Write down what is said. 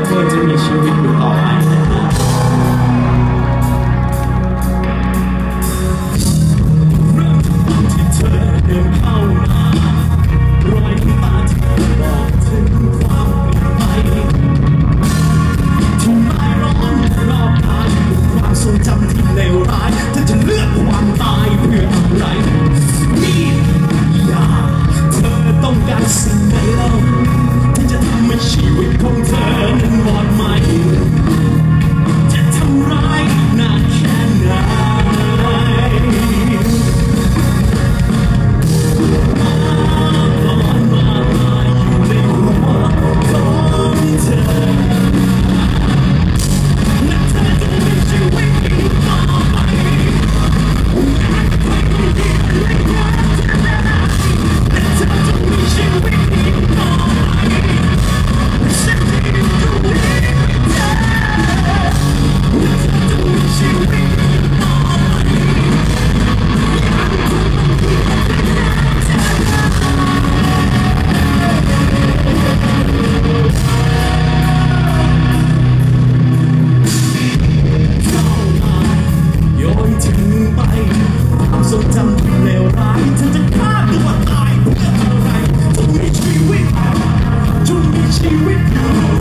เธอจะมีชีวิตอยู่ต่อไปเริ่มจากตอนที่เธอเดินเข้ามารอยน้ำตาเธอบอกถึงความเปลี่ยนไปที่ไม่ร้อนรอบกายความทรงจำที่เลวร้ายเธอจะเลือกความตายเพื่ออะไรนี่อย่าเธอต้องการสิ่งใดเล่าที่จะทำให้ชีวิตของเธอนั้นหมดไหมจะทำร้ายนานแค่ไหนอยู่ในหัวของเธอและเธอจะมีชีวิตอยู่ต่อไปและเธอจะมีชีวิตอยู่ต่อไปฉันจะอยู่ตรงนี้เธอและเธอจะมีชีวิตอยู่ต่อไปโยนทิ้งไปความทรงจำที่เลวร้ายเธอจะฆ่าตัวตายเพื่ออะไรจงมีชีวิตอยู่